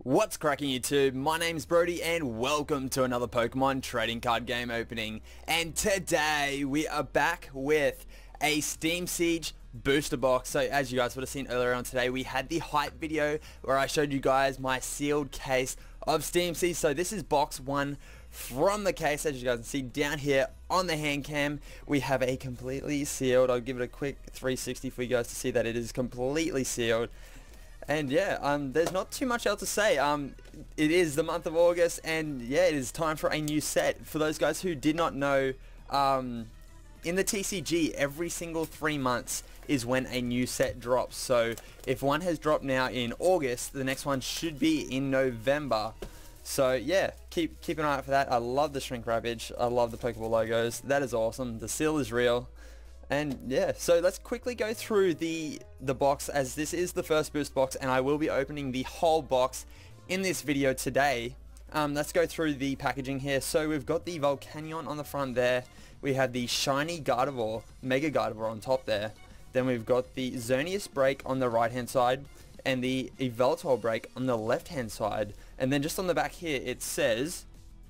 What's cracking YouTube? My name's Brodie and welcome to another Pokemon trading card game opening. And today we are back with a Steam Siege booster box. So as you guys would have seen earlier on today, we had the hype video where I showed you guys my sealed case of Steam Siege. So this is box one from the case. As you guys can see down here on the hand cam, we have a completely sealed. I'll give it a quick 360 for you guys to see that it is completely sealed. And yeah, there's not too much else to say. It is the month of August, and yeah, it is time for a new set. For those guys who did not know, in the TCG, every single 3 months is when a new set drops. So if one has dropped now in August, the next one should be in November. So yeah, keep an eye out for that. I love the shrink wrappage. I love the Pokeball logos. That is awesome. The seal is real. And yeah, so let's quickly go through the box, as this is the first boost box and I will be opening the whole box in this video today. Let's go through the packaging here. So we've got the Volcanion on the front there. We have the shiny Gardevoir, Mega Gardevoir on top there. Then we've got the Xerneas break on the right hand side and the Yveltal break on the left hand side. And then just on the back here it says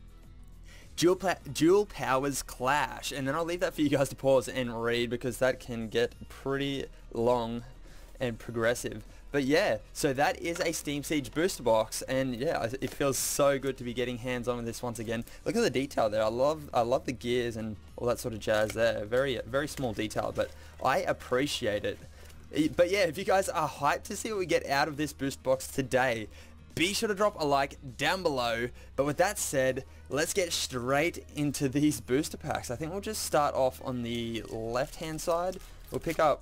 Dual powers clash, and then I'll leave that for you guys to pause and read because that can get pretty long and progressive. But yeah, so that is a Steam Siege booster box, and yeah, it feels so good to be getting hands on with this once again. Look at the detail there. I love the gears and all that sort of jazz there. Very small detail, but I appreciate it. But yeah, if you guys are hyped to see what we get out of this boost box today, be sure to drop a like down below. But with that said, let's get straight into these booster packs. I think we'll just start off on the left hand side. We'll pick up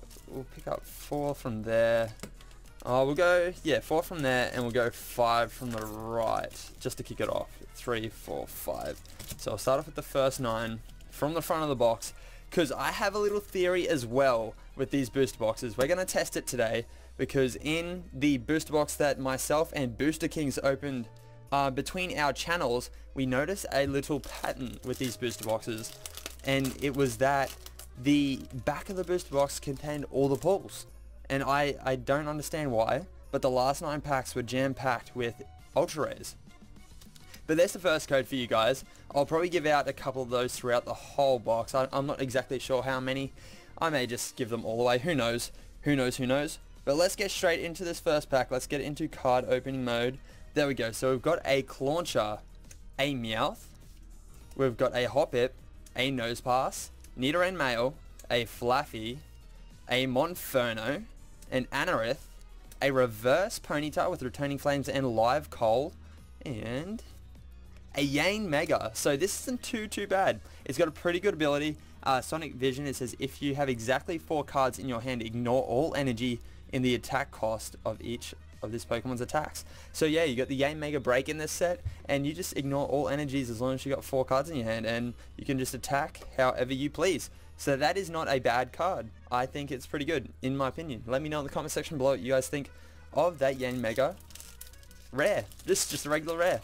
4 from there. Oh, we'll go, yeah, 4 from there, and we'll go 5 from the right just to kick it off. 3, 4, 5. So I'll start off with the first 9 from the front of the box, because I have a little theory as well with these booster boxes. We're going to test it today, because in the booster box that myself and Booster Kings opened between our channels, we noticed a little pattern with these booster boxes, and it was that the back of the booster box contained all the pulls, and I don't understand why, but the last 9 packs were jam-packed with ultra rares. But there's the first code for you guys. I'll probably give out a couple of those throughout the whole box. I'm not exactly sure how many. I may just give them all away. Who knows? Who knows? But let's get straight into this first pack. Let's get into card opening mode. There we go. So we've got a Clauncher, a Meowth, we've got a Hoppip, a Nosepass, Nidoran Male, a Flaffy, a Monferno, an Anorith, a Reverse Ponyta with Returning Flames and Live Coal, and a Yane Mega. So this isn't too bad. It's got a pretty good ability. Sonic Vision, it says if you have exactly 4 cards in your hand, ignore all energy in the attack cost of each of this Pokemon's attacks. So yeah, you got the Yane Mega break in this set, and you just ignore all energies as long as you got 4 cards in your hand, and you can just attack however you please. So that is not a bad card. I think it's pretty good, in my opinion. Let me know in the comment section below what you guys think of that Yane Mega rare. Just a regular rare.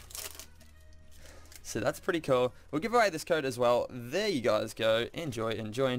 So that's pretty cool. We'll give away this code as well. There you guys go. Enjoy.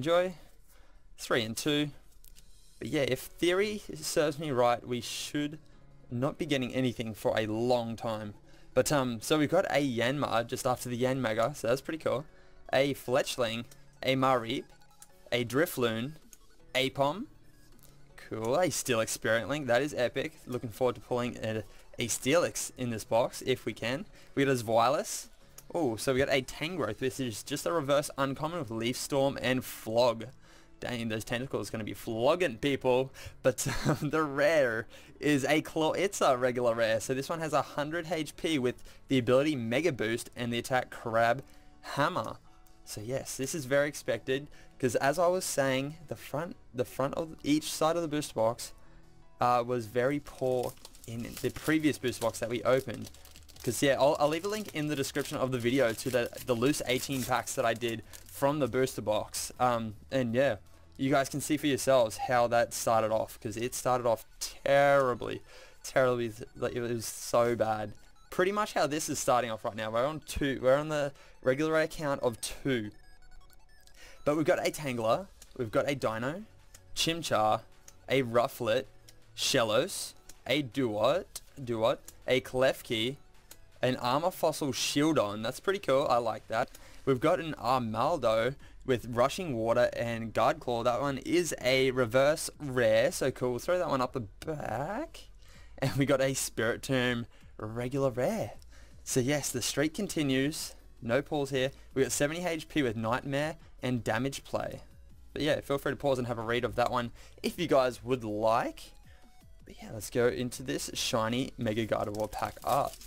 3 and 2. But yeah, if theory serves me right, we should not be getting anything for a long time. But so we've got a Yanma just after the Yane Mega, so that's pretty cool. A Fletchling, a Mareep, a Drifloon, a Pom. Cool, a Steelix Spirit Link, that is epic. Looking forward to pulling a Steelix in this box if we can. We got a Zweilous. Oh, so we got a Tangrowth. This is just a reverse uncommon with Leaf Storm and Flog. Dang, those tentacles going to be flogging people. But the rare is a Claw. It's a regular rare. So this one has 100 HP with the ability Mega Boost and the attack Crab Hammer. So yes, this is very expected, because as I was saying, the front of each side of the booster box was very poor in the previous booster box that we opened. Because yeah, I'll leave a link in the description of the video to the loose 18 packs that I did from the booster box. And yeah, you guys can see for yourselves how that started off, because it started off terribly. Like, it was so bad. Pretty much how this is starting off right now. We're on the regular rare count of 2. But we've got a Tangler, we've got a Dino, Chimchar, a Rufflet, Shellos, a Duot, do what? A Klefki, an Armor Fossil Shieldon. That's pretty cool. I like that. We've got an Armaldo with Rushing Water and Guard Claw. That one is a reverse rare, so cool. We'll throw that one up the back. And we got a Spiritomb regular rare. So yes, the streak continues. No pulls here. We got 70 HP with Nightmare and Damage Play. But yeah, feel free to pause and have a read of that one if you guys would like. But yeah, let's go into this shiny Mega Gardevoir pack art.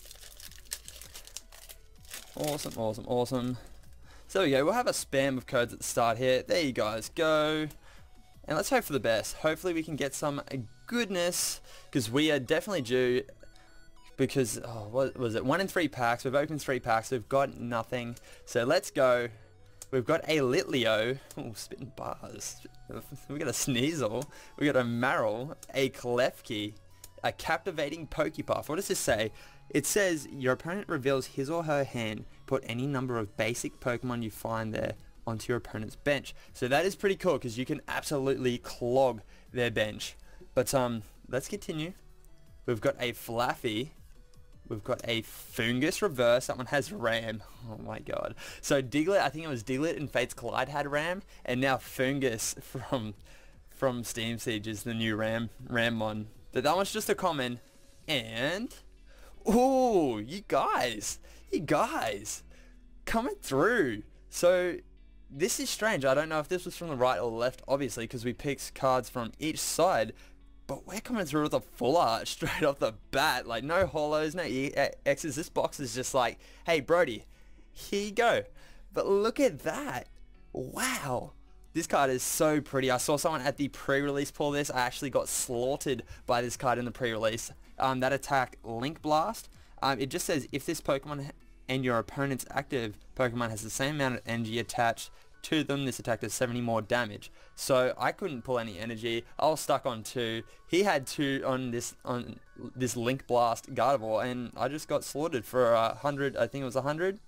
Awesome, awesome, awesome. So there we go. We'll have a spam of codes at the start here. There you guys go. And let's hope for the best. Hopefully we can get some goodness, because we are definitely due. Because, oh, what was it? 1 in 3 packs. We've opened 3 packs. We've got nothing. So let's go. We've got a Litleo. Oh, spitting bars. We got a Sneasel. We got a Marill, a Klefki, a Captivating Pokepuff. What does this say? It says your opponent reveals his or her hand. Put any number of basic Pokemon you find there onto your opponent's bench. So that is pretty cool because you can absolutely clog their bench. But let's continue. We've got a Flaffy. We've got a Fungus reverse. That one has Ram. Oh my god. So Diglett, I think it was Diglett and Fate's Collide had Ram, and now Fungus from Steam Siege is the new Ram one. But that one's just a common. And oh, you guys coming through. So this is strange. I don't know if this was from the right or the left, obviously, because we picked cards from each side. But we're coming through with a full art straight off the bat. Like, no holos, no EXs. This box is just like, hey, Brodie, here you go. But look at that. Wow. This card is so pretty. I saw someone at the pre-release pull this. I actually got slaughtered by this card in the pre-release. That attack, Link Blast. It just says, if this Pokemon and your opponent's active Pokemon has the same amount of energy attached to them, this attack does 70 more damage. So I couldn't pull any energy. I was stuck on 2. He had 2 on this Link Blast Gardevoir, and I just got slaughtered for 100. I think it was 100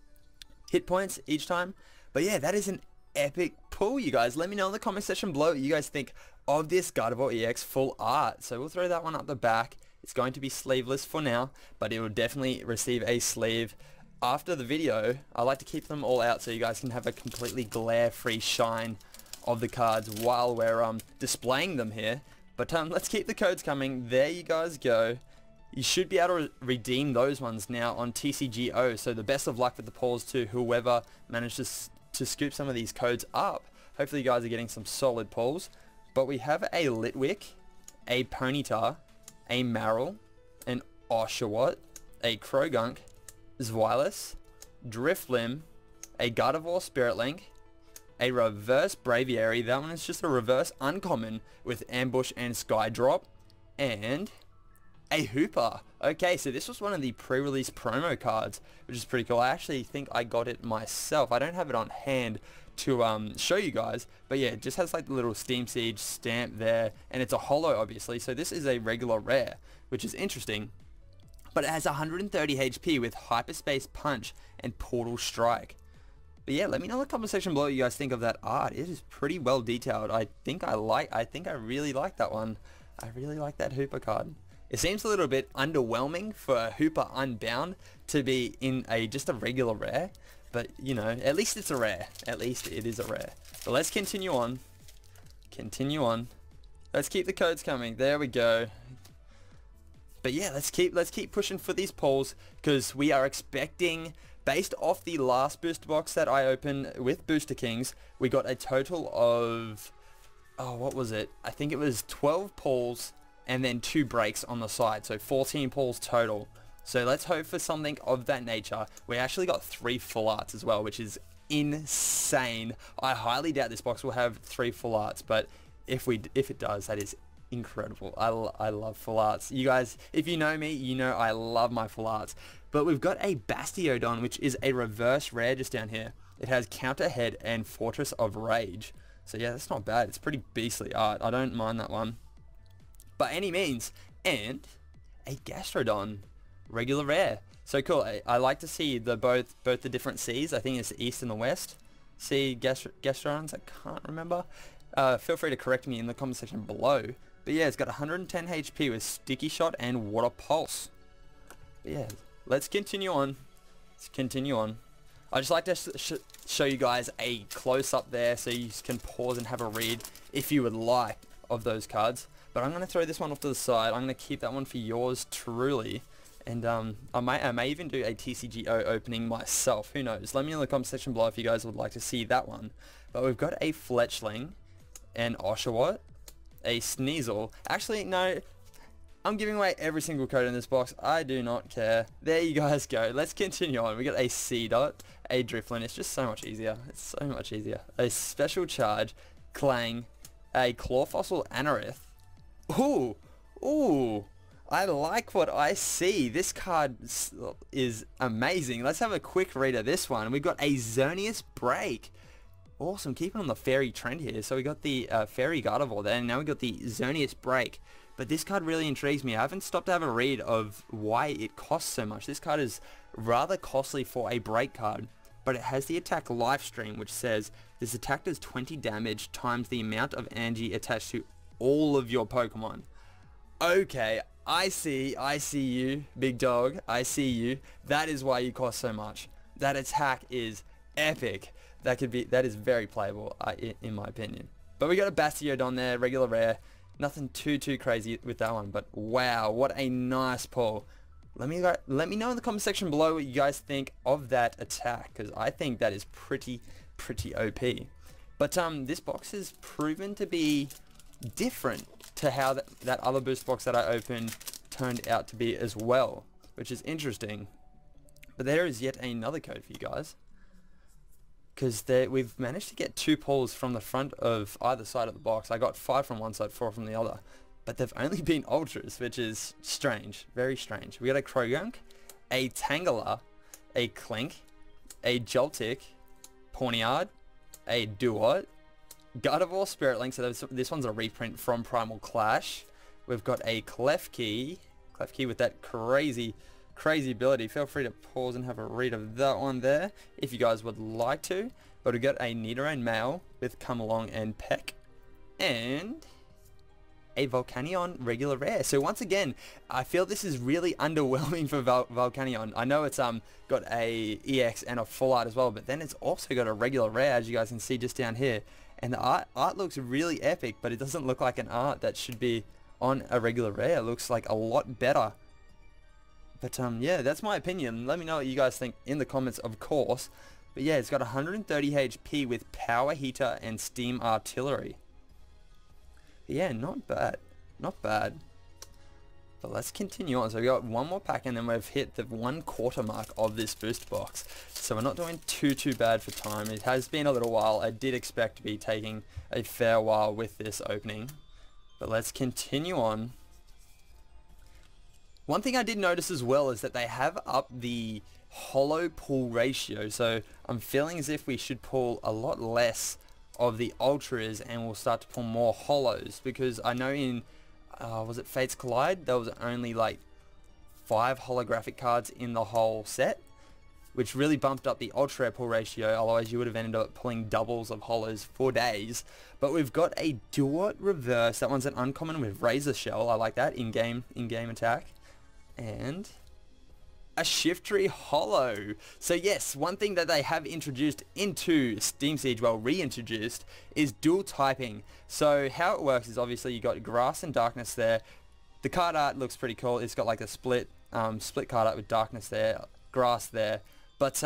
hit points each time. But yeah, that is an epic pull, you guys. Let me know in the comment section below what you guys think of this Gardevoir EX full art. So we'll throw that one up the back. It's going to be sleeveless for now, but it will definitely receive a sleeve after the video. I like to keep them all out so you guys can have a completely glare-free shine of the cards while we're displaying them here. But let's keep the codes coming. There you guys go. You should be able to redeem those ones now on TCGO. So the best of luck with the pulls to whoever manages to scoop some of these codes up. Hopefully you guys are getting some solid pulls. But we have a Litwick, a Ponyta, a Marill, an Oshawott, a Krogunk, Zweilous, Drifblim, a Gardevoir Spirit Link, a reverse Braviary. That one is just a reverse uncommon with Ambush and Skydrop, and a Hooper. Okay, so this was one of the pre-release promo cards, which is pretty cool. I actually think I got it myself. I don't have it on hand to show you guys, but yeah, it just has like the little Steam Siege stamp there, and it's a holo obviously, so this is a regular rare, which is interesting. But it has 130 HP with Hyperspace Punch and Portal Strike. But yeah, let me know in the comment section below what you guys think of that art. It is pretty well detailed. I think I really like that one. I really like that Hooper card. It seems a little bit underwhelming for Hooper Unbound to be in just a regular rare. But, you know, at least it's a rare. At least it is a rare. But let's continue on. Let's keep the codes coming. There we go. But yeah, let's keep pushing for these pulls, because we are expecting, based off the last booster box that I opened with Booster Kings, we got a total of, oh, what was it? I think it was 12 pulls and then 2 breaks on the side, so 14 pulls total. So let's hope for something of that nature. We actually got 3 full arts as well, which is insane. I highly doubt this box will have 3 full arts, but if it does, that is incredible. I love full arts. You guys, if you know me, you know I love my full arts. But we've got a Bastiodon, which is a reverse rare just down here. It has Counter Head and Fortress of Rage. So yeah, that's not bad. It's pretty beastly art. I don't mind that one by any means. And a Gastrodon, regular rare. So cool. I like to see both the different C's. I think it's the East and the West. C Gastrodons, I can't remember. Feel free to correct me in the comment section below. But yeah, it's got 110 HP with Sticky Shot and Water Pulse. But yeah, let's continue on. I just like to show you guys a close-up there so you can pause and have a read if you would like of those cards. But I'm going to throw this one off to the side. I'm going to keep that one for yours truly. And I may even do a TCGO opening myself. Who knows? Let me know in the comment section below if you guys would like to see that one. But we've got a Fletchling, an Oshawott, a Sneasel. Actually, no. I'm giving away every single code in this box. I do not care. There you guys go. Let's continue on. We got a Seedot, a Drifloon. It's just so much easier. It's so much easier. A Special Charge, Clang, a Clawfossil Anorith. Ooh. Ooh. I like what I see. This card is amazing. Let's have a quick read of this one. We've got a Xerneas Break. Awesome. Keeping on the fairy trend here. So we got the Fairy Gardevoir there, and now we got the Xerneas Break. But this card really intrigues me. I haven't stopped to have a read of why it costs so much. This card is rather costly for a break card, but it has the attack Lifestream, which says this attack does 20 damage times the amount of Angie attached to all of your Pokemon. Okay, I see you, big dog. I see you. That is why you cost so much. That attack is epic. That is very playable, in my opinion. But we got a Bastiodon there, regular rare. Nothing too crazy with that one, but wow, what a nice pull. Let me know in the comment section below what you guys think of that attack, because I think that is pretty OP. But this box has proven to be different to how that other boost box that I opened turned out to be as well, which is interesting. But there is yet another code for you guys, because we've managed to get 2 pulls from the front of either side of the box. I got 5 from one side, 4 from the other, but they've only been ultras, which is strange, very strange. We got a Croagunk, a Tangela, a Clink, a Joltik, Pawniard, a Duot, Gardevoir Spirit Link, so this one's a reprint from Primal Clash. We've got a Klefki with that crazy ability. Feel free to pause and have a read of that one there if you guys would like to. But we've got a Nidoran Male with Come Along and Peck, and a Volcanion regular rare. So once again, I feel this is really underwhelming for Volcanion. I know it's got a EX and a full art as well, but then it's also got a regular rare, as you guys can see just down here. And the art looks really epic, but it doesn't look like an art that should be on a regular rare. It looks like a lot better. But yeah, that's my opinion. Let me know what you guys think in the comments, of course. But yeah, it's got 130 HP with Power Heater and Steam Artillery. But yeah, not bad. Not bad. But let's continue on. So we got one more pack, and then we've hit the 1/4 mark of this boost box. So we're not doing too bad for time. It has been a little while. I did expect to be taking a fair while with this opening. But let's continue on. One thing I did notice as well is that they have up the holo pull ratio. So I'm feeling as if we should pull a lot less of the ultras and we'll start to pull more holos, because I know in was it Fates Collide, there was only like 5 holographic cards in the whole set, which really bumped up the ultra pull ratio. Otherwise you would have ended up pulling doubles of holos for days. But we've got a Duot reverse. That one's an uncommon with Razor Shell. I like that in-game attack. And a Shiftry holo. So yes, one thing that they have introduced into Steam Siege, well, reintroduced, is dual typing. So how it works is obviously you got Grass and Darkness there. The card art looks pretty cool. It's got like a split card art with Darkness there, Grass there. But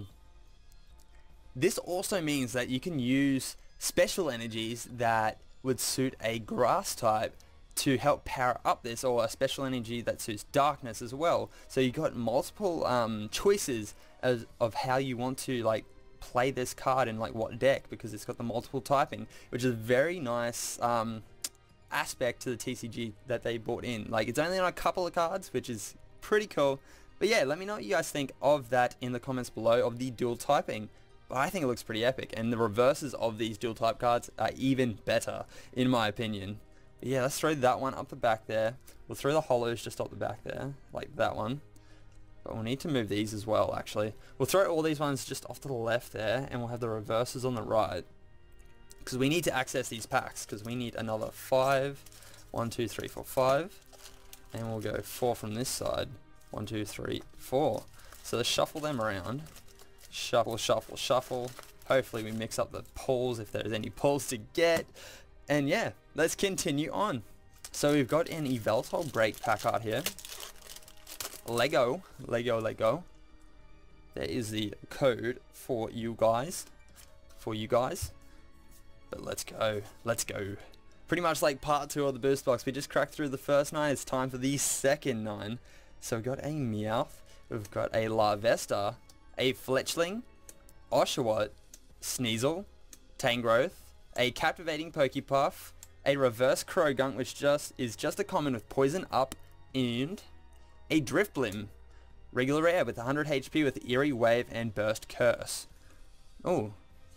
this also means that you can use special energies that would suit a Grass type to help power up this, or a special energy that suits Darkness as well. So you got multiple choices of how you want to like play this card in like what deck, because it's got the multiple typing, which is a very nice aspect to the TCG that they brought in. Like, it's only on a couple of cards, which is pretty cool. But yeah, let me know what you guys think of that in the comments below, of the dual typing. But I think it looks pretty epic, and the reverses of these dual type cards are even better in my opinion. Yeah, let's throw that one up the back there. We'll throw the holos just up the back there, like that one. But we'll need to move these as well, actually. We'll throw all these ones just off to the left there, and we'll have the reverses on the right. Because we need to access these packs, because we need another 5, 1, 2, 3, 4, 5. And we'll go 4 from this side. 1, 2, 3, 4. So let's shuffle them around. Shuffle, shuffle, shuffle. Hopefully we mix up the pulls if there's any pulls to get. And yeah, let's continue on. So we've got an Yveltal break pack art here. Lego. There is the code for you guys. But let's go. Pretty much like part 2 of the boost box. We just cracked through the first 9. It's time for the second 9. So we've got a Meowth. We've got a Larvesta. A Fletchling. Oshawott. Sneasel. Tangrowth. A Captivating Pokepuff. A Reverse Krogunk, which is just a common with Poison Up. And a Drifblim. Regular rare with 100 HP with Eerie Wave and Burst Curse. Oh.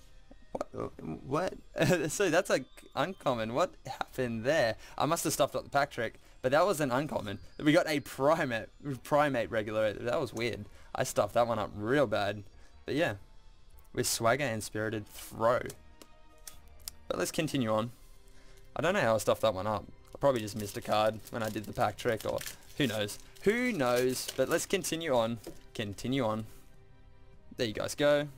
What? So that's like uncommon. What happened there? I must have stuffed up the pack trick, but that was an uncommon. We got a primate regular. That was weird. I stuffed that one up real bad. But yeah, with Swagger and Spirited Throw. But let's continue on. I don't know how I stuffed that one up. I probably just missed a card when I did the pack trick, or who knows. Who knows? But let's continue on. There you guys go.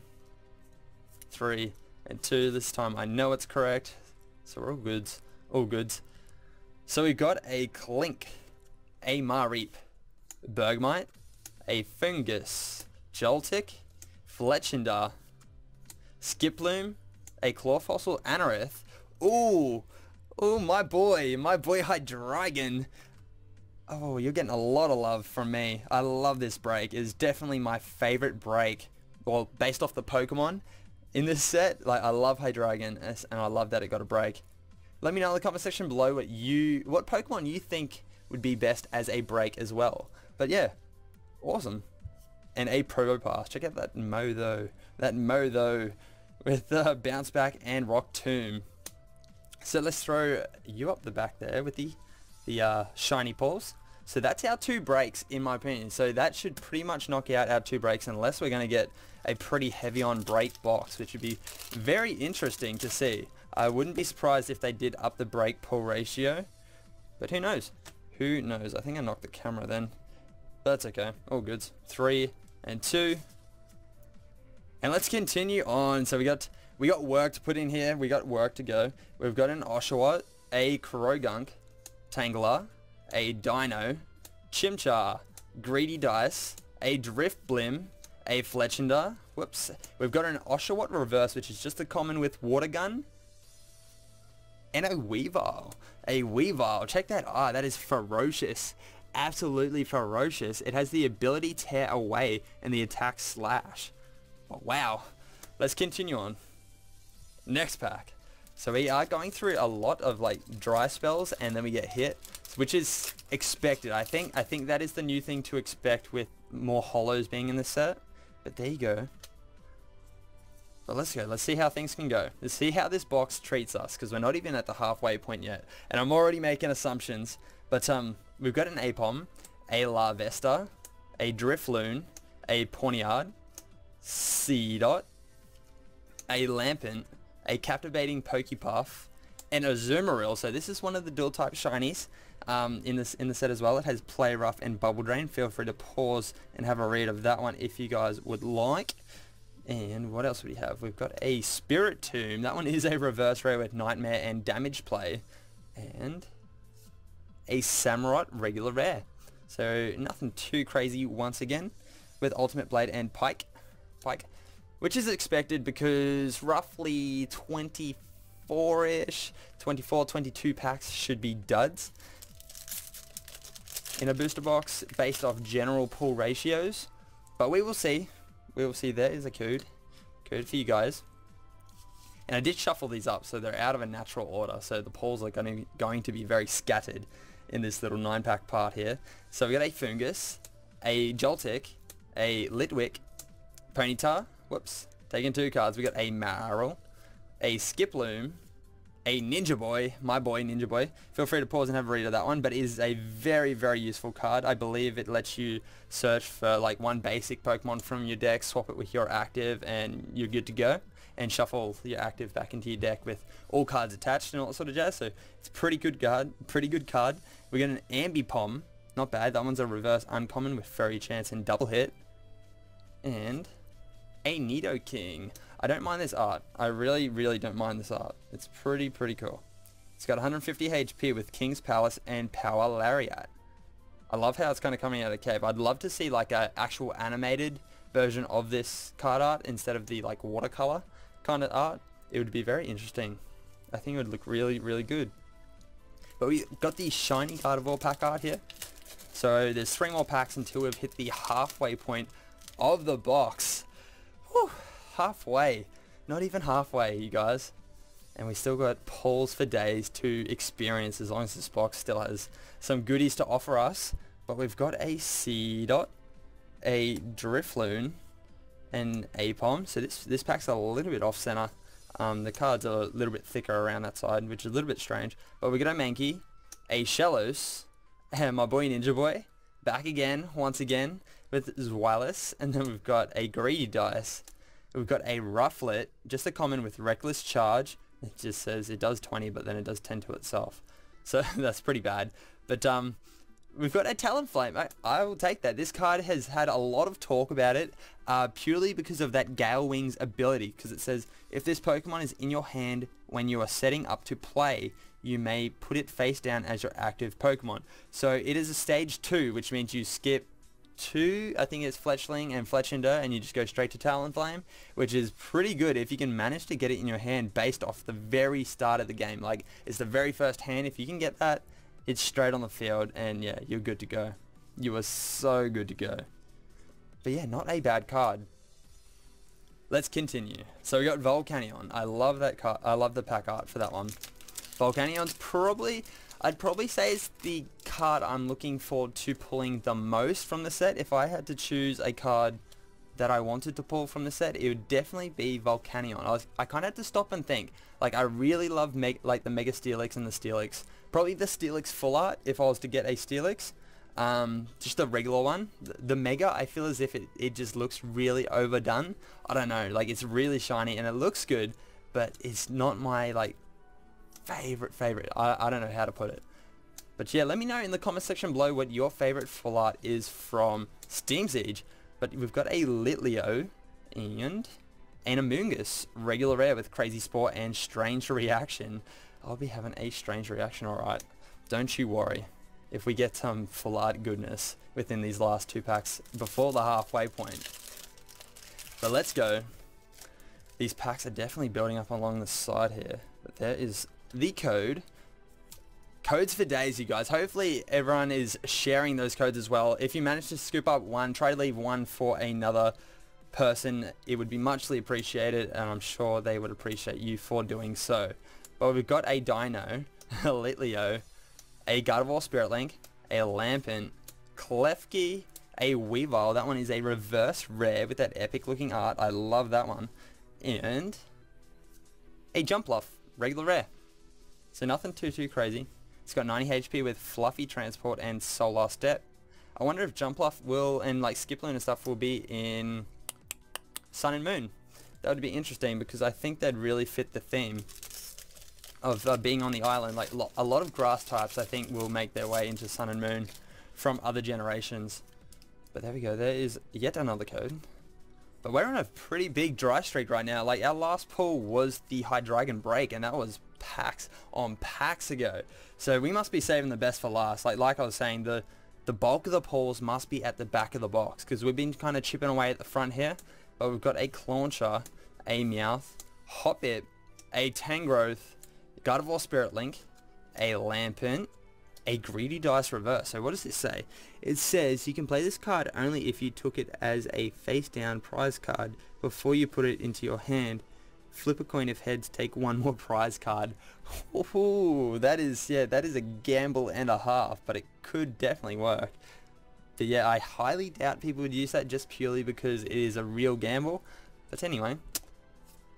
3 and 2. This time I know it's correct. So we're all goods. So we've got a Clink, a Mareep, Bergmite, a Fungus, Joltik, Fletchinder, Skiploom, a Clawfossil, Anorith. Ooh, my boy Hydreigon. Oh, you're getting a lot of love from me. I love this break. It's definitely my favorite break. Well, based off the Pokemon in this set. Like, I love Hydreigon, and I love that it got a break. Let me know in the comment section below what Pokemon you think would be best as a break as well. But yeah, awesome. And a Probopass. Check out that Mo though. With Bounce Back and Rock Tomb. So let's throw you up the back there with the shiny pulls. So that's our 2 breaks in my opinion. So that should pretty much knock out our 2 breaks unless we're going to get a pretty heavy on break box, which would be very interesting to see. I wouldn't be surprised if they did up the break pull ratio. But who knows? Who knows? I think I knocked the camera then. But that's okay. All goods. 3 and 2. And let's continue on. So we got work to put in here. We got work to go. We've got an Oshawott, a Krogunk, Tangela, a Dino, Chimchar, Greedy Dice, a Drifblim, a Fletchinder. Whoops. We've got an Oshawott reverse, which is just a common with Water Gun. And a Weavile. Check that. That is ferocious. Absolutely ferocious. It has the ability Tear Away and the attack Slash. Oh, wow. Let's continue on. Next pack. So we are going through a lot of like dry spells and then we get hit, which is expected. I think that is the new thing to expect with more holos being in the set. But there you go. But let's go. Let's see how things can go. Let's see how this box treats us, because we're not even at the halfway point yet. And I'm already making assumptions. But we've got an Apom, a Larvesta, a Drifloon, a Pawniard, Seedot, a Lampent, a Captivating Pokepuff, and a Azumarill. So this is one of the dual type shinies in the set as well. It has Play Rough and Bubble Drain. Feel free to pause and have a read of that one if you guys would like. And what else do we have? We've got a Spirit Tomb. That one is a reverse rare with Nightmare and Damage Play. And a Samurott regular rare. So nothing too crazy once again. With Ultimate Blade and Pike. Which is expected because roughly 24-ish, 24, 22 packs should be duds in a booster box based off general pull ratios. But we will see. We will see. There is a code for you guys. And I did shuffle these up so they're out of a natural order. So the pulls are going to be very scattered in this little 9-pack part here. So we got a Fungus, a Joltik, a Litwick, Ponyta. Whoops, taking 2 cards. We got a Marill, a Skiploom, a Ninja Boy, my boy Ninja Boy. Feel free to pause and have a read of that one, but it is a very, very useful card. I believe it lets you search for like one basic Pokemon from your deck, swap it with your active, and you're good to go. And shuffle your active back into your deck with all cards attached and all that sort of jazz. So it's a pretty good card. We got an Ambipom, not bad. That one's a reverse uncommon with Furry Chance and double hit. And a Nidoking. I don't mind this art. I really, really don't mind this art. It's pretty cool. It's got 150 HP with King's Palace and Power Lariat. I love how it's kind of coming out of the cave. I'd love to see like an actual animated version of this card art instead of the like watercolor kind of art. It would be very interesting. I think it would look really, really good. But we got the shiny Gardevoir pack art here. So there's 3 more packs until we've hit the halfway point of the box. Whew, halfway. Not even halfway, you guys. And we still got pulls for days to experience as long as this box still has some goodies to offer us. But we've got a Seedot, a Drifloon, and Apom. So this pack's a little bit off center. The cards are a little bit thicker around that side, which is a little bit strange. But we got a Mankey, a Shellos, and my boy Ninja Boy back again, once again with Zweilous, and then we've got a Greedy Dice. We've got a Rufflet, just a common with Reckless Charge. It just says it does 20, but then it does 10 to itself. So that's pretty bad. But we've got a Talonflame. I will take that. This card has had a lot of talk about it, purely because of that Gale Wings ability, because it says if this Pokemon is in your hand when you are setting up to play, you may put it face down as your active Pokemon. So it is a stage 2, which means you skip 2, I think it's Fletchling and Fletchinder, and you just go straight to Talonflame, which is pretty good if you can manage to get it in your hand based off the very start of the game. Like, it's the very first hand. If you can get that, it's straight on the field, and yeah, you're good to go. You are so good to go. But yeah, not a bad card. Let's continue. So we got Volcanion. I love that card. I love the pack art for that one. Volcanion's probably, I'd probably say it's the card I'm looking forward to pulling the most from the set. If I had to choose a card that I wanted to pull from the set, it would definitely be Volcanion. I kind of had to stop and think. Like, I really love like the Mega Steelix and the Steelix. Probably the Steelix full art if I was to get a Steelix. Just the regular one. The Mega, I feel as if it just looks really overdone. I don't know, like, it's really shiny and it looks good, but it's not my like favorite. I don't know how to put it. But yeah, let me know in the comment section below what your favorite full art is from Steam Siege. But we've got a Litleo and an Amoonguss, regular rare with Crazy Spore and Strange Reaction. I'll be having a Strange Reaction, alright. Don't you worry. If we get some full art goodness within these last 2 packs before the halfway point. But let's go. These packs are definitely building up along the side here. But there is the code. Codes for days, you guys. Hopefully everyone is sharing those codes as well. If you manage to scoop up one, try to leave one for another person. It would be muchly appreciated, and I'm sure they would appreciate you for doing so. But we've got a Dino, a Litleo, a Gardevoir Spirit Link, a Lampent, Klefki, a Weavile. That one is a reverse rare with that epic looking art. I love that one. And a Jumpluff, regular rare. So nothing too crazy. It's got 90 HP with Fluffy Transport and Solar Step. I wonder if Jumpluff will, and like Skiploon and stuff, will be in Sun and Moon. That would be interesting because I think they'd really fit the theme of being on the island. Like a lot of grass types I think will make their way into Sun and Moon from other generations. But there we go, there is yet another code. But we're on a pretty big dry streak right now. Like, our last pull was the Hydreigon Break, and that was packs on packs ago. So we must be saving the best for last. Like I was saying, the bulk of the pulls must be at the back of the box, because we've been kind of chipping away at the front here. But we've got a Clauncher, a Meowth, Hoppip, a Tangrowth, Gardevoir Spirit Link, a Lampent, a Greedy Dice Reverse. So what does this say? It says you can play this card only if you took it as a face down prize card before you put it into your hand. Flip a coin if heads, take one more prize card. Ooh, that is a gamble and a half, but it could definitely work. But yeah, I highly doubt people would use that just purely because it is a real gamble. But anyway,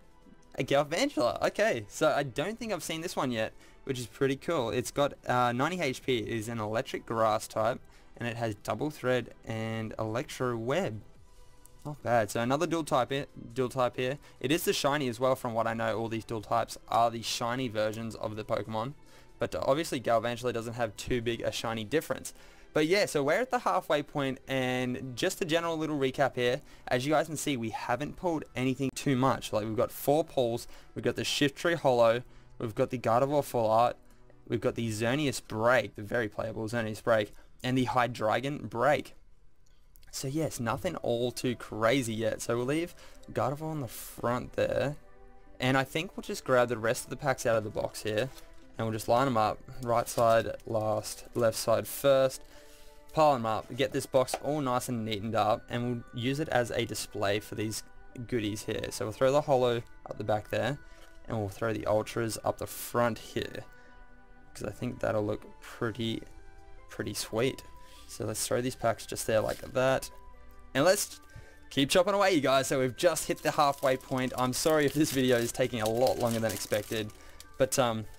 A Galvantula. Okay, so I don't think I've seen this one yet, which is pretty cool. It's got 90 HP, it is an electric grass type, and it has double thread and electro web. Not bad. So another dual type here. It is the shiny as well, from what I know. All these dual types are the shiny versions of the Pokemon. But obviously Galvantula doesn't have too big a shiny difference. But yeah, so we're at the halfway point, and just a general little recap here. As you guys can see, we haven't pulled anything too much. Like, we've got 4 pulls. We've got the Shiftry Holo. We've got the Gardevoir Full Art. We've got the Xerneas Break, the very playable Xerneas Break, and the Hydreigon Break. So yes, nothing all too crazy yet. So we'll leave Gardevoir on the front there. And I think we'll just grab the rest of the packs out of the box here. And we'll just line them up. Right side last, left side first. Pile them up. Get this box all nice and neatened up. And we'll use it as a display for these goodies here. So we'll throw the holo up the back there. And we'll throw the ultras up the front here. Because I think that'll look pretty sweet. So let's throw these packs just there like that. And let's keep chopping away, you guys. So we've just hit the halfway point. I'm sorry if this video is taking a lot longer than expected. But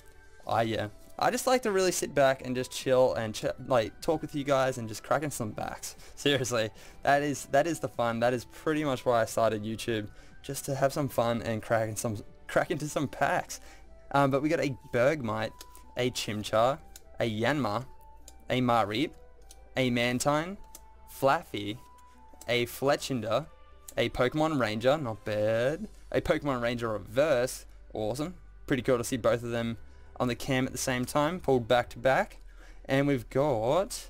I just like to really sit back and just chill and like talk with you guys and just cracking some backs. Seriously, that is the fun. That is pretty much why I started YouTube, just to have some fun and crack into some packs. But we got a Bergmite, a Chimchar, a Yanma, a Mareep, a Mantine, Flaffy, a Fletchinder, a Pokemon Ranger, not bad, a Pokemon Ranger Reverse, awesome, pretty cool to see both of them on the cam at the same time, pulled back to back. And we've got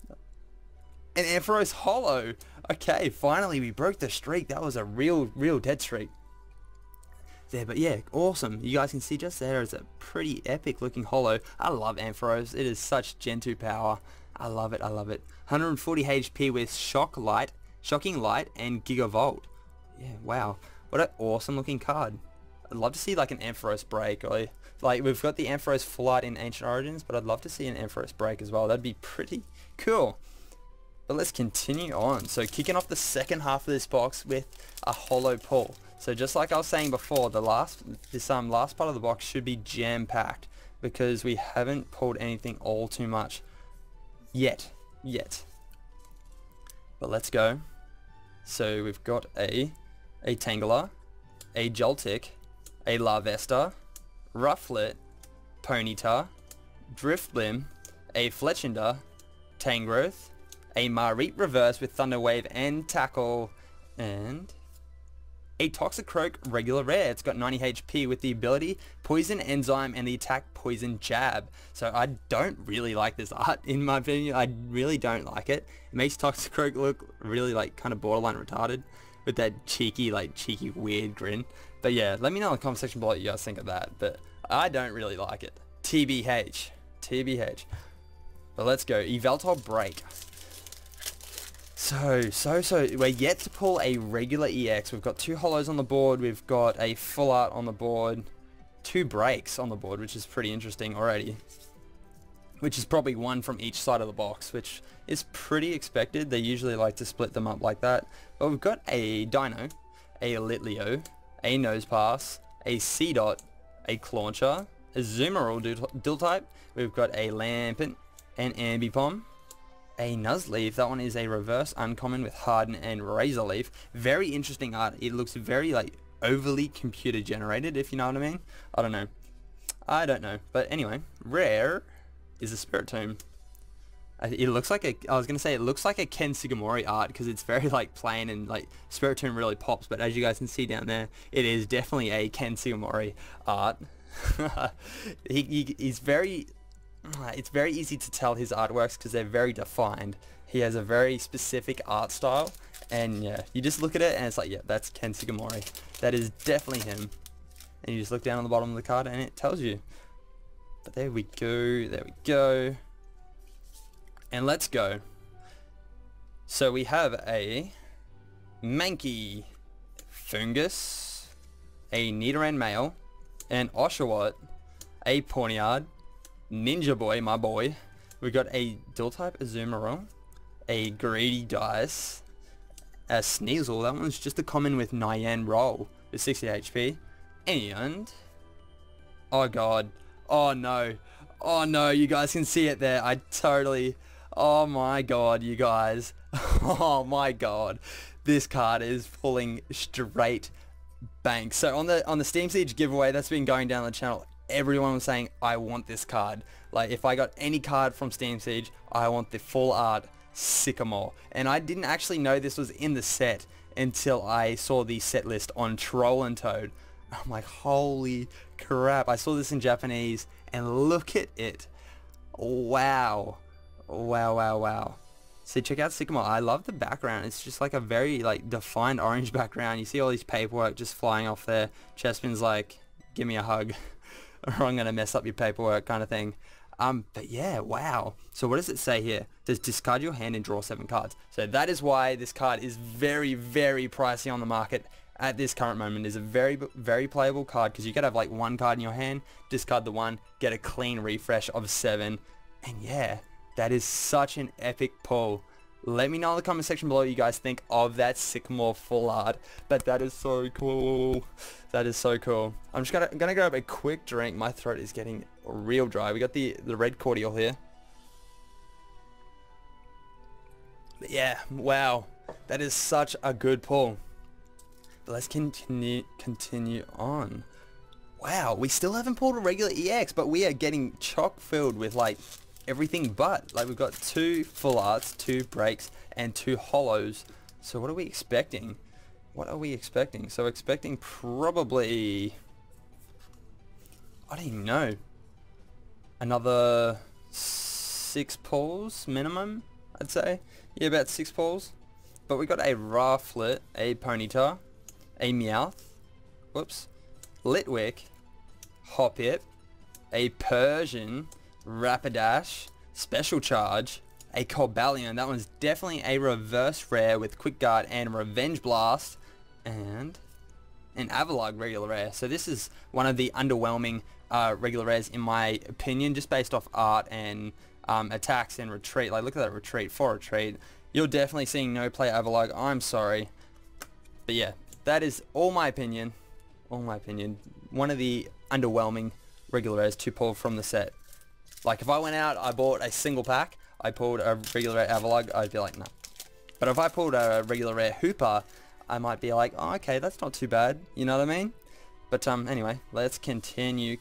an Ampharos Holo. Okay, finally we broke the streak. That was a real dead streak there. But yeah, awesome. You guys can see just there is a pretty epic looking holo. I love Ampharos. It is such Gen 2 power. I love it. 140 HP with Shocking Light, and Gigavolt. Yeah, wow. What an awesome looking card. I'd love to see like an Ampharos Break, or like we've got the Ampharos Full Art in Ancient Origins, but I'd love to see an Ampharos Break as well. That'd be pretty cool. But let's continue on. So kicking off the second half of this box with a holo pull. So just like I was saying before, this last part of the box should be jam-packed, because we haven't pulled anything all too much yet. But let's go. So we've got a Tangela, a Joltik, a Larvesta, Rufflet, Ponyta, Drifblim, a Fletchinder, Tangrowth, a Mareep Reverse with Thunder Wave and Tackle, and a Toxicroak regular rare. It's got 90 HP with the ability Poison Enzyme and the attack Poison Jab. So I don't really like this art, in my opinion. I really don't like it. It makes Toxicroak look really like kind of borderline retarded with that cheeky weird grin. But yeah, let me know in the comment section below what you guys think of that. But I don't really like it. TBH. But let's go. Yveltal Break. So, we're yet to pull a regular EX. We've got 2 holos on the board. We've got a Full Art on the board. 2 breaks on the board, which is pretty interesting already. Which is probably 1 from each side of the box, which is pretty expected. They usually like to split them up like that. But we've got a Dino, a Litleo, a Nosepass, a Seedot, a Clauncher, a Zoomerall dual type. We've got a Lampent, an Ambipom, a Nuzleaf. That one is a reverse uncommon with Harden and Razor Leaf. Very interesting art. It looks very like overly computer generated, if you know what I mean. I don't know. But anyway, rare is a Spiritomb. It looks like it looks like a Ken Sugimori art, because it's very like plain, and like Spiritomb really pops. But as you guys can see down there, it is definitely a Ken Sugimori art. He's very... It's very easy to tell his artworks because they're very defined. He has a very specific art style, and yeah, you just look at it and it's like, yeah, that's Ken Sugimori. That is definitely him. And you just look down on the bottom of the card and it tells you. But there we go. And let's go. So we have a Mankey, Fungus, a Nidoran Male, an Oshawott, a Pawniard, Ninja Boy, my boy. We got a dual type Azumarill, a Greedy Dice, a Sneasel. That one's just a common with Nyan Roll with 60 HP. And oh god, oh no, oh no, you guys can see it there. I totally, oh my god, you guys, oh my god, this card is pulling straight bank. So on the Steam Siege giveaway that's been going down the channel, everyone was saying I want this card. Like if I got any card from Steam Siege, I want the full art Sycamore. And I didn't actually know this was in the set until I saw the set list on Troll and Toad. I'm like, holy crap, I saw this in Japanese and look at it. Wow. Wow, wow, wow. So check out Sycamore. I love the background. It's just like a very like defined orange background. You see all these paperwork just flying off there. Chespin's like, give me a hug or I'm going to mess up your paperwork kind of thing. But yeah, wow. So what does it say here? It says discard your hand and draw 7 cards. So that is why this card is very, very pricey on the market at this current moment. It's a very, very playable card because you could have like 1 card in your hand, discard the 1, get a clean refresh of 7. And yeah, that is such an epic pull. Let me know in the comment section below what you guys think of that Sycamore full art. But that is so cool. That is so cool. I'm just gonna grab a quick drink. My throat is getting real dry. We got the red cordial here. But yeah, wow. That is such a good pull. But let's continue on. Wow, we still haven't pulled a regular EX, but we are getting chock filled with like everything but. Like we've got 2 full arts, 2 breaks, and 2 hollows. So what are we expecting? What are we expecting? So expecting probably, I don't even know, another 6 pulls minimum, I'd say. Yeah, about 6 pulls. But we got a Rafflet, a Ponyta, a Meowth, whoops, Litwick, Hoppip, a Persian, Rapidash, Special Charge, a Cobalion. That one's definitely a reverse rare with Quick Guard and Revenge Blast, and an Avalugg regular rare. So this is one of the underwhelming regular rares in my opinion, just based off art and attacks and retreat. Like look at that retreat, 4 retreat. You're definitely seeing no play Avalugg. I'm sorry. But yeah, that is all my opinion. All my opinion. One of the underwhelming regular rares to pull from the set. Like if I went out, I bought a single pack, I pulled a regular rare Avalugg, I'd be like, nah. But if I pulled a regular rare Hooper, I might be like, oh, okay, that's not too bad. You know what I mean? But anyway, let's continue.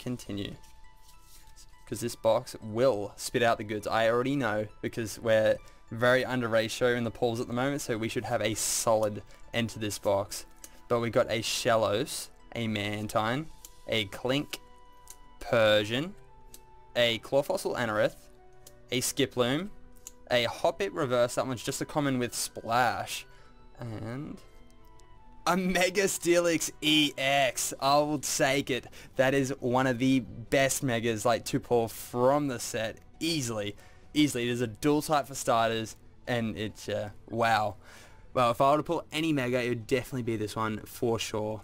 Because this box will spit out the goods. I already know because we're very under ratio in the pulls at the moment, so we should have a solid end to this box. But we got a Shellos, a Mantine, a Clink, Persian, a Clawfossil Anorith, a Skiploom, a Hoppip Reverse, that one's just a common with Splash, and a Mega Steelix EX. I will take it. That is one of the best Megas like to pull from the set, easily. It is a dual type for starters, and it's wow. Well, if I were to pull any Mega, it would definitely be this one for sure.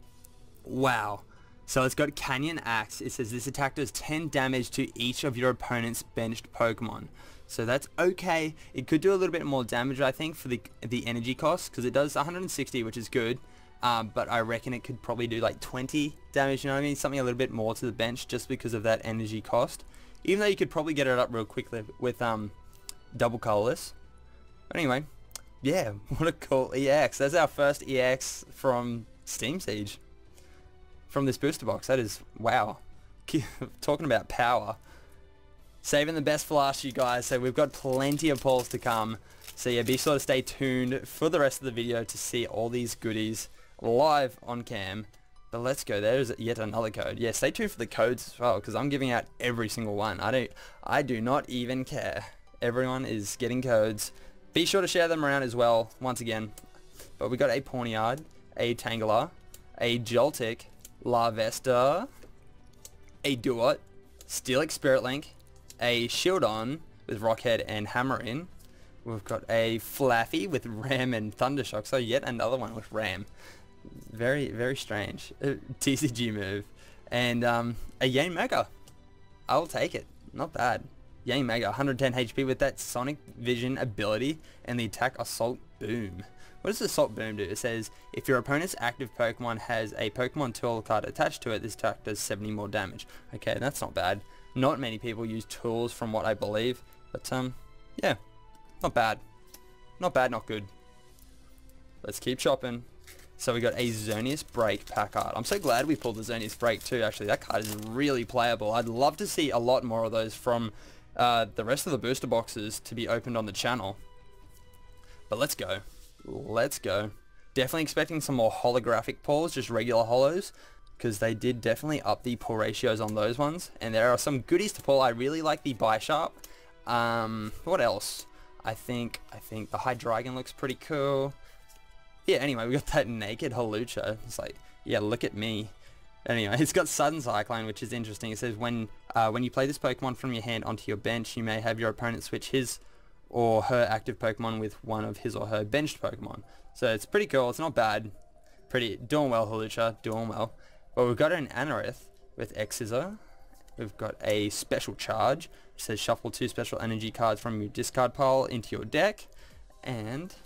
Wow. So it's got Canyon Axe. It says this attack does 10 damage to each of your opponent's benched Pokemon. So that's okay. It could do a little bit more damage, I think, for the energy cost, because it does 160, which is good. But I reckon it could probably do like 20 damage, you know what I mean? Something a little bit more to the bench just because of that energy cost. Even though you could probably get it up real quickly with double colorless. But anyway, yeah, what a cool EX. That's our first EX from Steam Siege. From this booster box. That is, wow. Talking about power. Saving the best for last, you guys. So we've got plenty of pulls to come. So yeah, be sure to stay tuned for the rest of the video to see all these goodies live on cam. But let's go. There's yet another code. Yeah, stay tuned for the codes as well, because I'm giving out every single one. I do not even care. Everyone is getting codes. Be sure to share them around as well, once again. But we got a Pawniard, a Tangela, a Joltik, Larvesta, a Duot, Steelix Spirit Link, a Shieldon with Rockhead and Hammerin. We've got a Flaffy with Ram and Thundershock, so yet another one with Ram. Very, very strange. TCG move. And a Yang Mega. I'll take it. Not bad. Yang Mega, 110 HP with that Sonic Vision ability and the attack Assault Boom. What does the Salt Boom do? It says, if your opponent's active Pokemon has a Pokemon tool card attached to it, this attack does 70 more damage. Okay, that's not bad. Not many people use tools from what I believe, but yeah, not bad. Not bad, not good. Let's keep chopping. So we got a Xerneas Break pack art. I'm so glad we pulled the Xerneas Break too, actually. That card is really playable. I'd love to see a lot more of those from the rest of the booster boxes to be opened on the channel. But let's go. Let's go. Definitely expecting some more holographic pulls, just regular holos, because they did definitely up the pull ratios on those ones. And there are some goodies to pull. I really like the Bisharp. What else? I think the Hydreigon looks pretty cool. Yeah, anyway, we got that naked Hawlucha. It's like, yeah, look at me. Anyway, it's got Sudden Cyclone, which is interesting. It says when you play this Pokemon from your hand onto your bench, you may have your opponent switch his or her active Pokemon with one of his or her benched Pokemon. So it's pretty cool. It's not bad. Doing well, Hawlucha. Doing well. Well, we've got an Anorith with X-Scissor. We've got a Special Charge, which says shuffle 2 special energy cards from your discard pile into your deck. And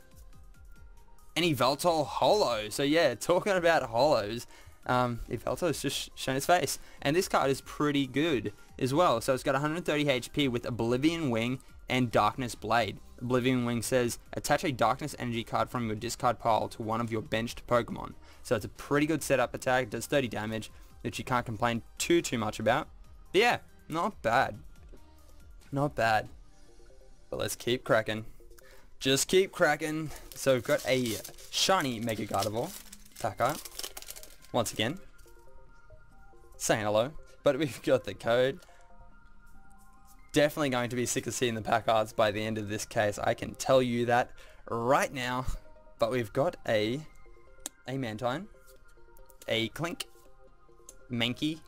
any Yveltal Holo. So yeah, talking about holos, Yveltal's just shown its face. And this card is pretty good as well. So it's got 130 HP with Oblivion Wing and Darkness Blade. Oblivion Wing says, attach a Darkness energy card from your discard pile to one of your benched Pokemon. So it's a pretty good setup attack, does 30 damage, which you can't complain too much about. But yeah, not bad. Not bad. But let's keep cracking. Just keep cracking. So we've got a shiny Mega Gardevoir pack art. Once again. Saying hello. But we've got the code. Definitely going to be sick of seeing the pack arts by the end of this case. I can tell you that right now. But we've got a Mantine, a Clink, Mankey,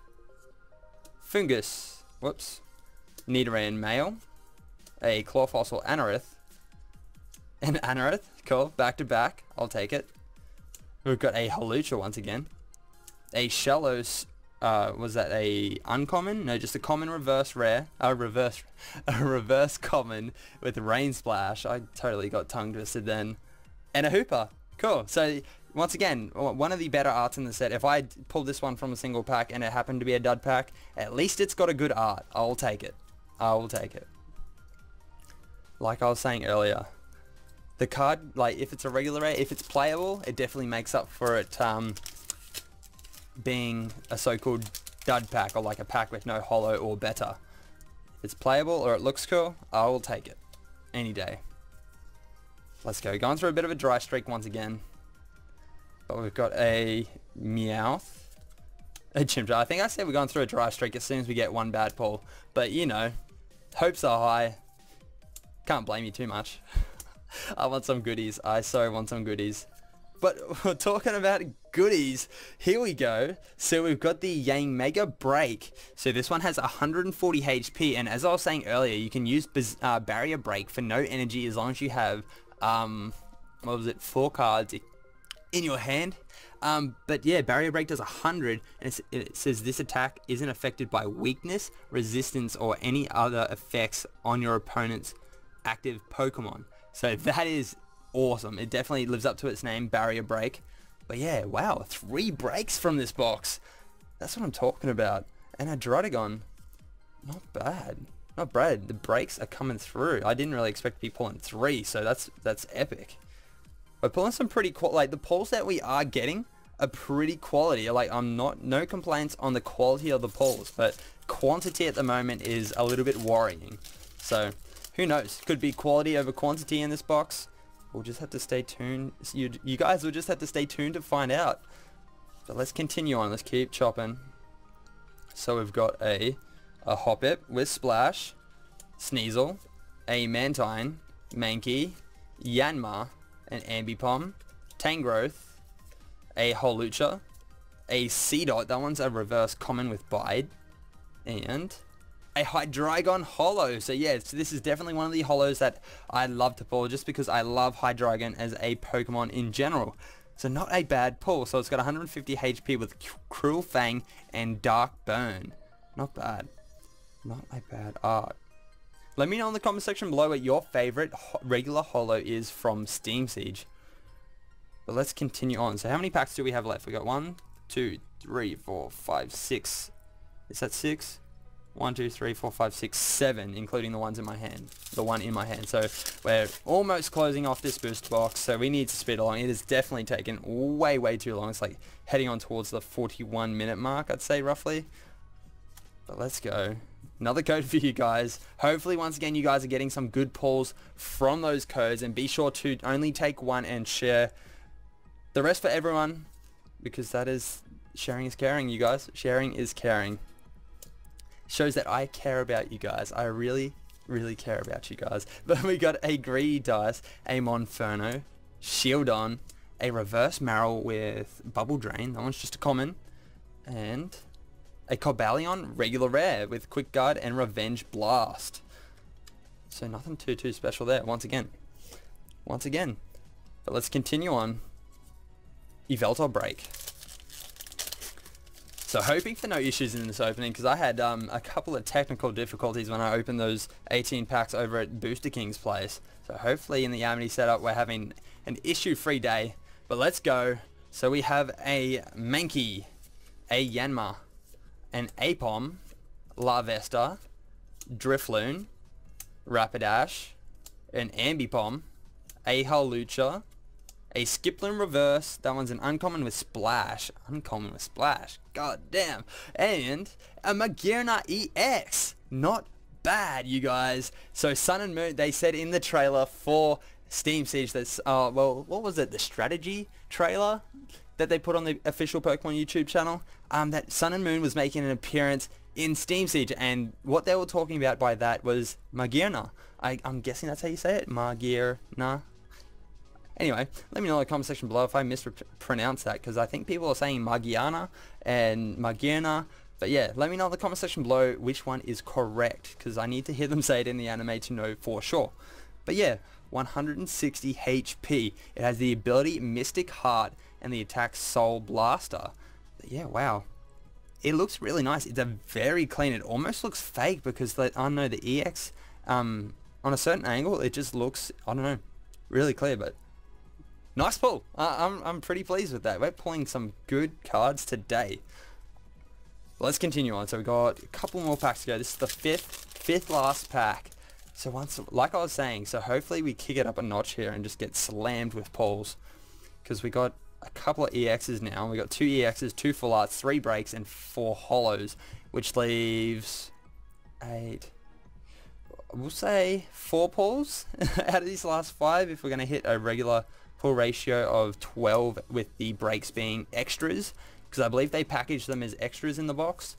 Fungus, whoops, Nidoran Male, a Clawfossil Anorith, an Anorith, cool, back to back, I'll take it. We've got a Hawlucha once again, a Shellos, was that a uncommon? No, just a common reverse rare, a reverse common with Rain Splash. I totally got tongue twisted then. And a Hooper, cool. So once again, one of the better arts in the set. If I pulled this one from a single pack and it happened to be a dud pack, at least it's got a good art. I'll take it. I will take it. Like I was saying earlier, the card, like if it's a regular rare, if it's playable, it definitely makes up for it being a so-called dud pack or like a pack with no holo or better. If it's playable or it looks cool, I will take it any day. Let's go. Going through a bit of a dry streak once again. But we've got a Meowth, a Chimchar. I think I said we're going through a dry streak as soon as we get one bad pull. But you know, hopes are high. Can't blame you too much. I want some goodies. I so want some goodies. But we're talking about goodies. Here we go. So we've got the Yang Mega Break. So this one has 140 HP. And as I was saying earlier, you can use Barrier Break for no energy as long as you have, what was it, 4 cards in your hand. But yeah, Barrier Break does 100, and it says this attack isn't affected by weakness, resistance, or any other effects on your opponent's active Pokemon. So that is awesome. It definitely lives up to its name, Barrier Break. But yeah, wow, 3 breaks from this box. That's what I'm talking about. And a Druddigon, not bad. Not bad. The breaks are coming through. I didn't really expect to be pulling 3, so that's epic. We're pulling some pretty like the pulls that we are getting are pretty quality. Like no complaints on the quality of the pulls, but quantity at the moment is a little bit worrying. So who knows? Could be quality over quantity in this box. We'll just have to stay tuned. You guys will just have to stay tuned to find out. But let's continue on. Let's keep chopping. So we've got a Hoppip with Splash, Sneasel, a Mantine, Mankey, Yanma, an Ambipom, Tangrowth, a Hawlucha, a Seedot, that one's a reverse common with Bide, and a Hydreigon Holo. So yeah, this is definitely one of the holos that I love to pull just because I love Hydreigon as a Pokemon in general. So not a bad pull. So it's got 150 HP with Cruel Fang and Dark Burn. Not bad. Not a bad art. Let me know in the comment section below what your favorite regular holo is from Steam Siege. But let's continue on. So how many packs do we have left? We got 1, 2, 3, 4, 5, 6. Is that 6? 1, 2, 3, 4, 5, 6, 7, including the ones in my hand. The one in my hand. So we're almost closing off this booster box, so we need to speed along. It has definitely taken way, way too long. It's like heading on towards the 41-minute mark, I'd say, roughly. But let's go. Another code for you guys. Hopefully, once again, you guys are getting some good pulls from those codes, and be sure to only take one and share the rest for everyone, because that is, sharing is caring, you guys. Sharing is caring. Shows that I care about you guys. I really, really care about you guys. But we got a Greedy Dice, a Monferno, Shieldon, a Reverse Marill with Bubble Drain. That one's just a common. And a Cobalion regular rare with Quick Guard and Revenge Blast. So nothing too special there. Once again. But let's continue on. Yveltal Break. So hoping for no issues in this opening, because I had a couple of technical difficulties when I opened those 18 packs over at Booster King's place. So hopefully in the Amity setup we're having an issue-free day. But let's go. So we have a Mankey, a Yanma, an Apom, Larvesta, Drifloon, Rapidash, an Ambipom, a Hawlucha, a Skiploom Reverse. That one's an uncommon with Splash. God damn. And a Magearna EX. Not bad, you guys. So Sun and Moon, they said in the trailer for Steam Siege that's, well, what was it? The strategy trailer that they put on the official Pokemon YouTube channel? That Sun and Moon was making an appearance in Steam Siege. And what they were talking about by that was Magearna. I'm guessing that's how you say it? Magearna. Anyway, let me know in the comment section below if I mispronounced that, because I think people are saying Magiana and Magierna. But yeah, let me know in the comment section below which one is correct, because I need to hear them say it in the anime to know for sure. But yeah, 160 HP. It has the ability Mystic Heart and the attack Soul Blaster. But yeah, wow. It looks really nice. It's a very clean. It almost looks fake because I don't know, the EX on a certain angle, it just looks, I don't know, really clear. But nice pull. I'm pretty pleased with that. We're pulling some good cards today. Let's continue on. So we've got a couple more packs to go. This is the fifth last pack. So like I was saying, so hopefully we kick it up a notch here and just get slammed with pulls, because we got a couple of EXs now. We got 2 EXs, 2 full arts, 3 breaks, and 4 hollows, which leaves 8. We'll say 4 pulls out of these last 5 if we're going to hit a regular pull ratio of 12, with the breaks being extras, because I believe they package them as extras in the box.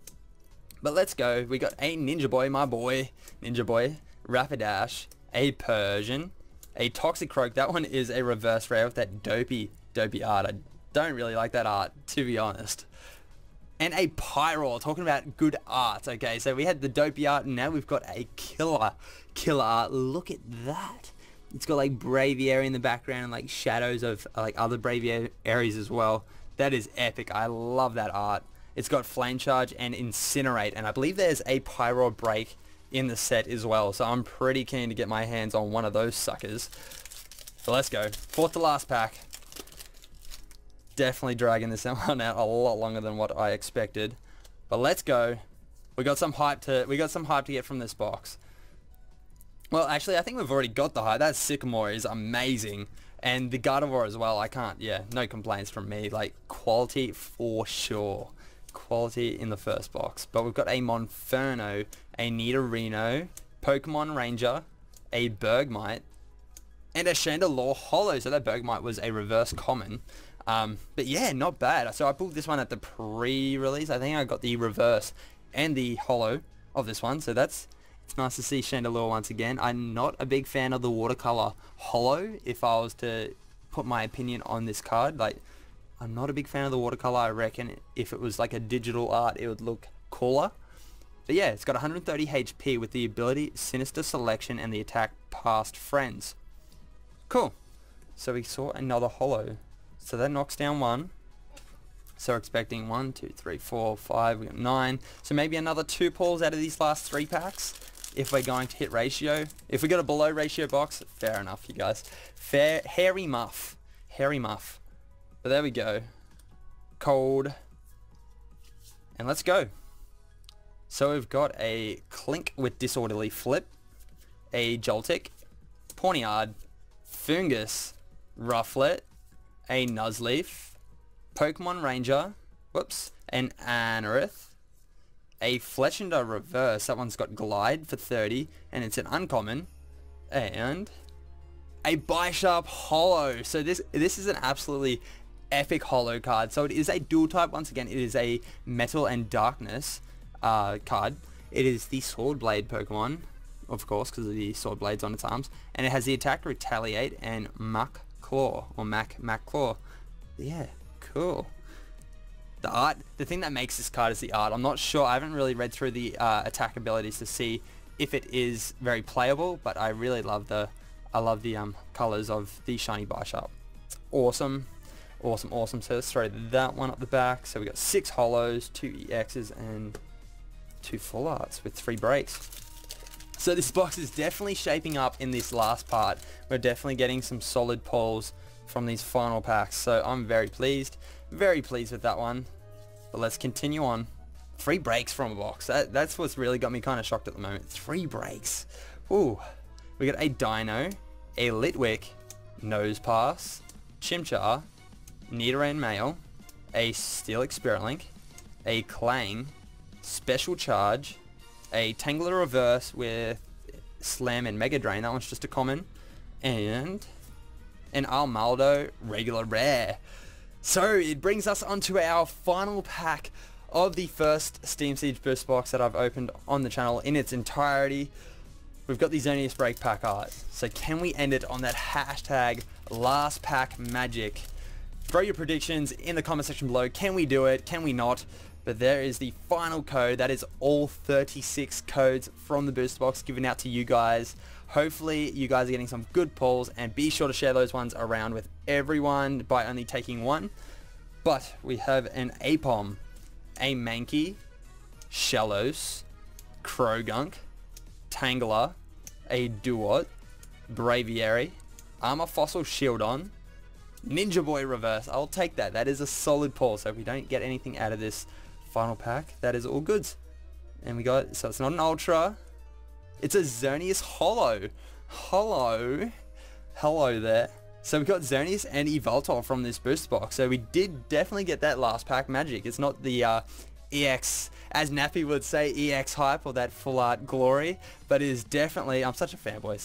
But let's go. We got a Ninja Boy, my boy, Ninja Boy, Rapidash, a Persian, a Toxicroak. That one is a reverse rare with that dopey art. I don't really like that art, to be honest. And a Pyroar. Talking about good art. Okay, so we had the dopey art, and now we've got a killer art. Look at that. It's got like Braviary in the background and like shadows of like other Braviaries as well. That is epic. I love that art. It's got Flame Charge and Incinerate, and I believe there's a Pyroar break in the set as well, so I'm pretty keen to get my hands on one of those suckers. So let's go. 4th to last pack. Definitely dragging this one out a lot longer than what I expected, but let's go. We got some hype to get from this box. Well, actually, I think we've already got the hype. That Sycamore is amazing, and the Gardevoir as well. No complaints from me. Like, quality for sure. Quality in the first box. But we've got a Monferno, a Nidorino, Pokemon Ranger, a Bergmite, and a Chandelure Holo. So that Bergmite was a reverse common. But yeah, not bad. So I pulled this one at the pre-release. I think I got the reverse and the holo of this one. So it's nice to see Chandelure once again. I'm not a big fan of the watercolor holo. If I was to put my opinion on this card, like, I'm not a big fan of the watercolor. I reckon if it was like a digital art, it would look cooler. But yeah, it's got 130 HP with the ability Sinister Selection and the attack Past Friends. Cool. So we saw another holo. So that knocks down 1. So we're expecting 1, 2, 3, 4, 5. We got 9. So maybe another 2 pulls out of these last 3 packs if we're going to hit ratio. If we got a below ratio box, fair enough, you guys. Hairy Muff. hairy muff. But there we go. Cold. And let's go. So we've got a Clink with Disorderly Flip, a Joltik, Pawniard, Fungus, Rufflet, a Nuzleaf, Pokemon Ranger, whoops, an Anorith, a Fletchinder Reverse, that one's got Glide for 30, and it's an uncommon, and a Bisharp Holo. So this is an absolutely epic holo card. So it is a dual type. Once again, it is a Metal and Darkness card. It is the Sword Blade Pokemon, of course, because of the sword blades on its arms, and it has the attack, Retaliate, and Mach Claw, or Mac Claw. Yeah, cool. The art, the thing that makes this card is the art. I'm not sure, I haven't really read through the attack abilities to see if it is very playable, but I really love the colors of the shiny Bisharp. Awesome. Awesome, awesome. So let's throw that one up the back. So we got 6 holos, 2 EXs, and 2 full arts with 3 breaks. So this box is definitely shaping up in this last part. We're definitely getting some solid pulls from these final packs. So I'm very pleased with that one. But let's continue on. 3 breaks from a box. That's what's really got me kind of shocked at the moment. 3 breaks. Ooh. We got a Dino, a Litwick, Nosepass, Chimchar, Nidoran Male, a Steelix Spirit Link, a Clang, Special Charge, a Tangler Reverse with Slam and Mega Drain, that one's just a common, and an Armaldo regular rare. So it brings us onto our final pack of the first Steam Siege Boost box that I've opened on the channel in its entirety. We've got the Xerneas Break Pack art. So can we end it on that hashtag last pack magic? Throw your predictions in the comment section below. Can we do it? Can we not? But there is the final code. That is all 36 codes from the booster box given out to you guys. Hopefully you guys are getting some good pulls, and be sure to share those ones around with everyone by only taking one. But we have an Apom, a Mankey, Shellos, Krogunk, Tangela, a Duot, Braviary, Armor Fossil Shieldon, Ninja Boy Reverse. I'll take that. That is a solid pull. So if we don't get anything out of this final pack, that is all goods. And we got, so it's not an Ultra. It's a Xerneas Holo. Hello there. So we got Xerneas and Yveltal from this booster box. So we did definitely get that last pack magic. It's not the EX, as Nappy would say, EX hype or that full art glory, but it is definitely, I'm such a fanboy,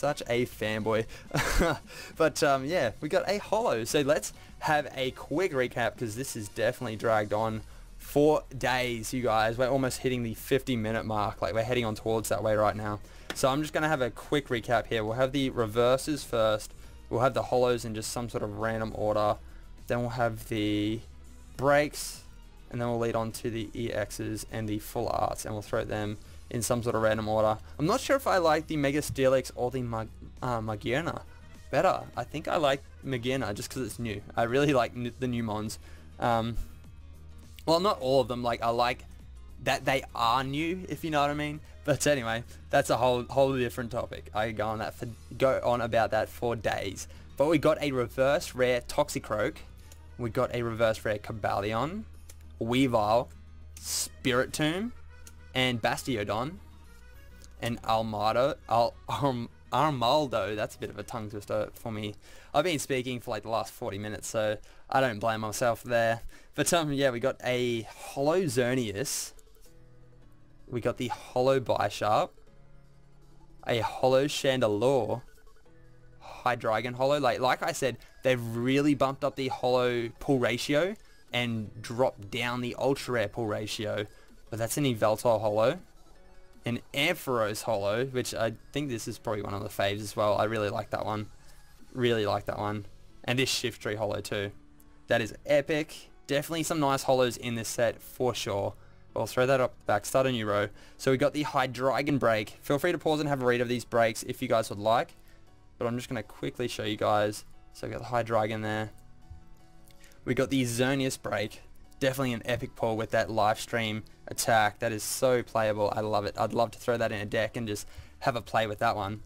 but yeah, we got a holo. So let's have a quick recap, because this is definitely dragged on for days, you guys. We're almost hitting the 50-minute mark, like we're heading on towards that way right now. So I'm just going to have a quick recap here. We'll have the reverses first, we'll have the holos in just some sort of random order, then we'll have the breaks, and then we'll lead on to the EXs and the full arts, and we'll throw them in some sort of random order. I'm not sure if I like the Mega Steelix or the Magearna better. I think I like Magearna just because it's new. I really like the new mons. Well, not all of them. Like, I like that they are new, if you know what I mean. But anyway, that's a whole different topic. I could go on about that for days. But we got a reverse rare Toxicroak. We got a reverse rare Cobalion, Weavile, Spiritomb, and Bastiodon, and Armaldo. That's a bit of a tongue twister for me. I've been speaking for like the last 40 minutes, so I don't blame myself there. But yeah, we got a holo Xerneas, we got the holo Bisharp, a holo Chandelure, Hydreigon holo. Like I said, they've really bumped up the holo pull ratio and dropped down the ultra rare pull ratio. But that's an Yveltal holo, an Ampharos holo, which I think this is probably one of the faves as well. I really like that one. And this Shiftry holo too. That is epic. Definitely some nice holos in this set for sure. I'll throw that up back, start a new row. So we got the Hydreigon break. Feel free to pause and have a read of these breaks if you guys would like. But I'm just going to quickly show you guys. So we got the Hydreigon there. We got the Xerneas break. Definitely an epic pull with that live stream attack. That is so playable. I love it. I'd love to throw that in a deck and just have a play with that one.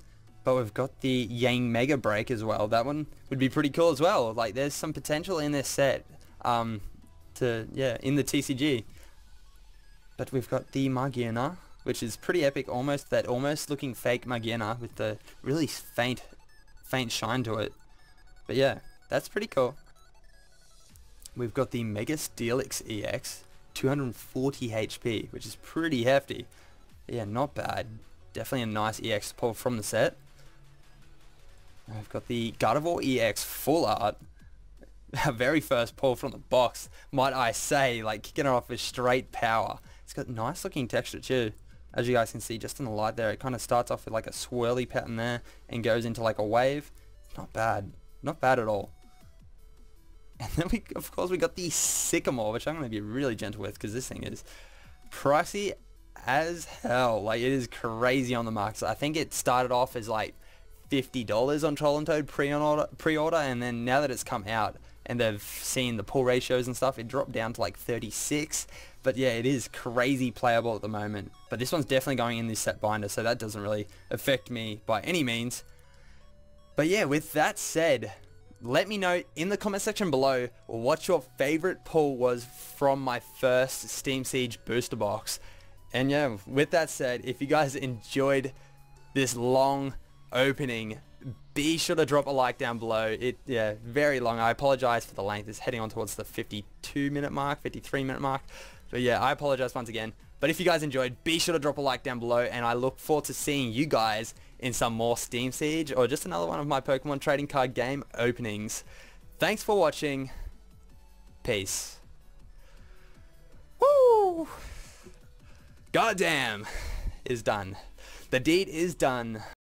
But we've got the Yang Mega Break as well. That one would be pretty cool as well. Like, there's some potential in this set, in the TCG. But we've got the Magiana, which is pretty epic. Almost looking fake Magiana with the really faint shine to it. But yeah, that's pretty cool. We've got the Mega Steelix EX, 240 HP, which is pretty hefty. Yeah, not bad. Definitely a nice EX pull from the set. I've got the Gardevoir EX Full Art. Our very first pull from the box, might I say, like kicking it off with straight power. It's got nice looking texture too. As you guys can see just in the light there, it kind of starts off with like a swirly pattern there and goes into like a wave. Not bad. Not bad at all. And then of course we got the Sycamore, which I'm going to be really gentle with because this thing is pricey as hell. Like, it is crazy on the market. So I think it started off as like $50 on Troll and Toad pre-order, and then now that it's come out and they've seen the pull ratios and stuff, it dropped down to like 36. But yeah, it is crazy playable at the moment. But this one's definitely going in this set binder, so that doesn't really affect me by any means. But yeah, with that said, let me know in the comment section below what your favorite pull was from my first Steam Siege booster box. And yeah, with that said, if you guys enjoyed this long opening, be sure to drop a like down below. Very long. I apologize for the length. It's heading on towards the 52-minute mark, 53-minute mark. But yeah, I apologize once again. But if you guys enjoyed, be sure to drop a like down below, and I look forward to seeing you guys in some more Steam Siege or just another one of my Pokemon trading card game openings. Thanks for watching. Peace. Woo! Goddamn is done. The deed is done.